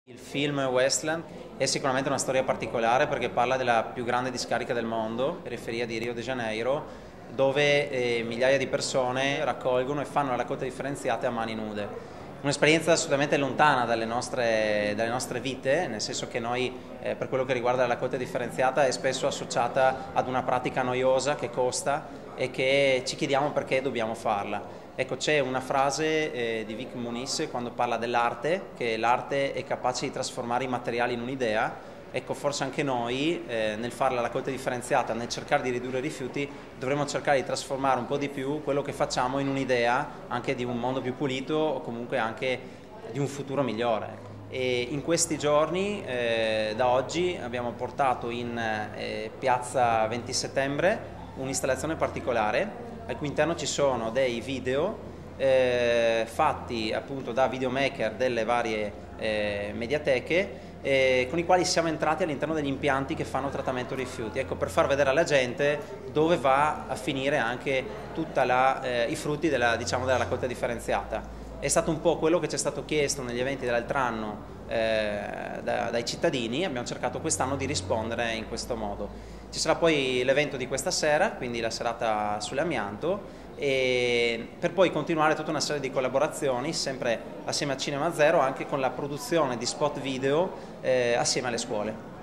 Il film Wasteland è sicuramente una storia particolare perché parla della più grande discarica del mondo, periferia di Rio de Janeiro, dove migliaia di persone raccolgono e fanno la raccolta differenziata a mani nude. Un'esperienza assolutamente lontana dalle nostre vite, nel senso che noi, per quello che riguarda la raccolta differenziata, è spesso associata ad una pratica noiosa che costa e che ci chiediamo perché dobbiamo farla. Ecco, c'è una frase di Vic Muniz quando parla dell'arte, che l'arte è capace di trasformare i materiali in un'idea. Ecco, forse anche noi nel fare la raccolta differenziata, nel cercare di ridurre i rifiuti, dovremmo cercare di trasformare un po' di più quello che facciamo in un'idea anche di un mondo più pulito o comunque anche di un futuro migliore. Ecco. E in questi giorni, da oggi, abbiamo portato in piazza 20 settembre un'installazione particolare al cui interno ci sono dei video fatti appunto da videomaker delle varie mediateche con i quali siamo entrati all'interno degli impianti che fanno trattamento rifiuti, ecco, per far vedere alla gente dove va a finire anche tutti i frutti diciamo, della raccolta differenziata. È stato un po' quello che ci è stato chiesto negli eventi dell'altro anno dai cittadini, abbiamo cercato quest'anno di rispondere in questo modo. Ci sarà poi l'evento di questa sera, quindi la serata sull'amianto, e per poi continuare tutta una serie di collaborazioni sempre assieme a Cinema Zero, anche con la produzione di spot video assieme alle scuole.